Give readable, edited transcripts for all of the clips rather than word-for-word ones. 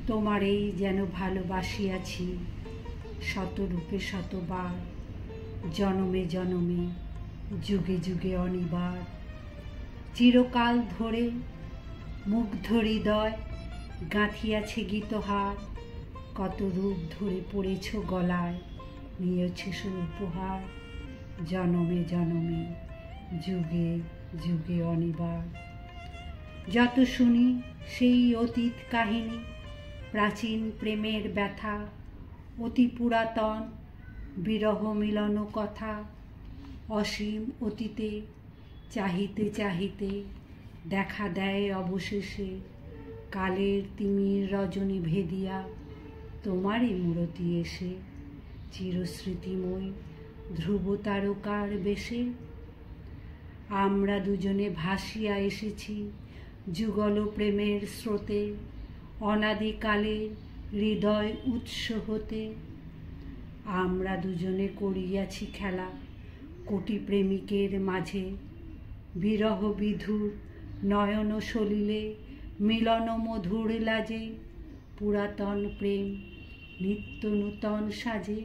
তোমারেই যেন ভালোবাসিয়াছি শতরূপে শতবার, জনমে জনমে যুগে যুগে অনিবার। চিরকাল ধরে মুগ্ধ হৃদয় গাঁথিয়াছে গীতহার, কত রূপ ধরে পড়েছ গলায়, নিয়েছ সে উপহার। জনমে জনমে যুগে যুগে অনিবার। যত শুনি সেই অতীত কাহিনী, প্রাচীন প্রেমের ব্যথা, অতি পুরাতন বিরহ মিলন কথা। অসীম অতীতে চাহিতে চাহিতে দেখা দেয় অবশেষে, কালের তিমির রজনী ভেদিয়া তোমারই মূরতি এসে। চিরস্মৃতিময় ধ্রুব তারকার বেশে আমরা দুজনে ভাসিয়া এসেছি যুগল প্রেমের স্রোতে, অনাদিকালের হৃদয় উৎস হতে। আমরা দুজনে করিয়াছি খেলা কোটি প্রেমিকের মাঝে, বিরহ বিধুর নয়ন সলিলে মিলন মধুর লাজে। পুরাতন প্রেম নিত্য নূতন সাজে,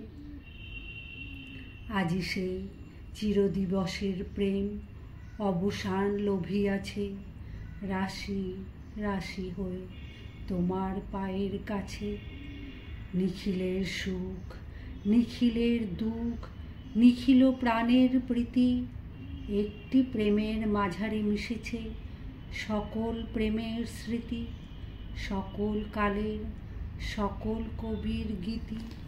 আজি সেই চিরদিবসের প্রেম অবসান লোভিয়াছে, রাশি রাশি হয়ে তোমার পায়ের কাছে। নিখিলের সুখ নিখিলের দুঃখ নিখিল প্রাণের প্রীতি, একটি প্রেমের মাঝারে মিশেছে সকল প্রেমের স্মৃতি, সকল কালের সকল কবির গীতি।